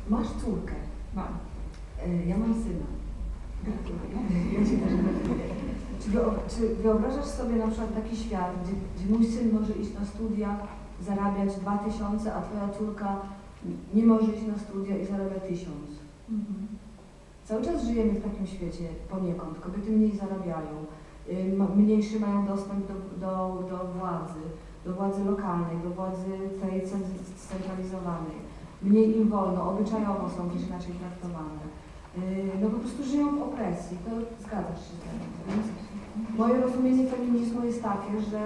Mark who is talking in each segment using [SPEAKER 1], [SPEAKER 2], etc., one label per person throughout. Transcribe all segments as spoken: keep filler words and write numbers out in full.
[SPEAKER 1] Masz córkę.
[SPEAKER 2] Mam.
[SPEAKER 1] Ja mam syna. Ja się też gratuluję. Czy, czy wyobrażasz sobie na przykład taki świat, gdzie, gdzie mój syn może iść na studia, zarabiać dwa tysiące, a twoja córka nie może iść na studia i zarabia tysiąc?
[SPEAKER 2] Mhm.
[SPEAKER 1] Cały czas żyjemy w takim świecie poniekąd. Kobiety mniej zarabiają, mniejszy mają dostęp do, do, do władzy, do władzy lokalnej, do władzy tej scentralizowanej. Mniej im wolno, obyczajowo są też inaczej traktowane. No po prostu żyją w opresji, to zgadzasz się z tym. Więc moje rozumienie feminizmu jest takie, że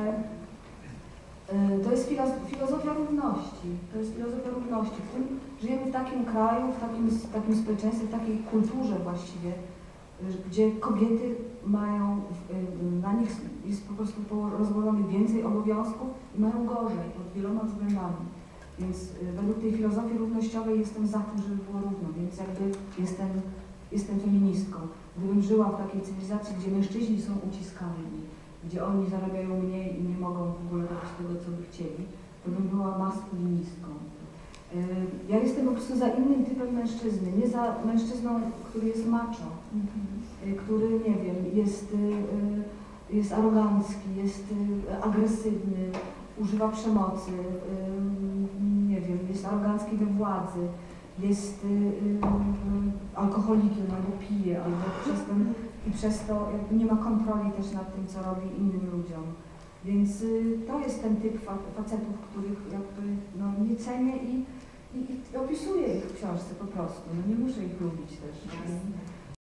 [SPEAKER 1] to jest filozofia równości. To jest filozofia równości. W tym żyjemy w takim kraju, w takim, w takim społeczeństwie, w takiej kulturze właściwie, gdzie kobiety mają, na nich jest po prostu rozłożonych więcej obowiązków i mają gorzej pod wieloma względami. Więc według tej filozofii równościowej jestem za tym, żeby było równo, więc jakby jestem, jestem feministką. Gdybym żyła w takiej cywilizacji, gdzie mężczyźni są uciskani, gdzie oni zarabiają mniej i nie mogą w ogóle robić tego, co by chcieli, to bym była maskulinistką. Ja jestem po prostu za innym typem mężczyzny, nie za mężczyzną, który jest macho, mm-hmm. który, nie wiem, jest, jest arogancki, jest agresywny, używa przemocy, nie wiem, jest arogancki we władzy, jest alkoholikiem albo pije, albo przez ten, i przez to jakby nie ma kontroli też nad tym, co robi innym ludziom. Więc to jest ten typ facetów, których ja których, no, nie cenię i, i, i opisuję ich w książce po prostu. No, nie muszę ich lubić też.